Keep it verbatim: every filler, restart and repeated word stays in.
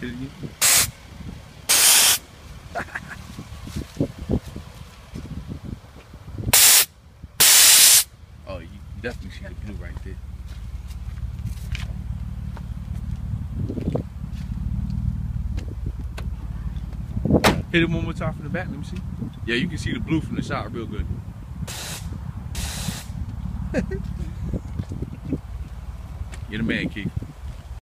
Hit it again. Oh, you definitely see the blue right there. Hit it one more time from the back, let me see. Yeah, you can see the blue from the shot real good. You're the man, Keith.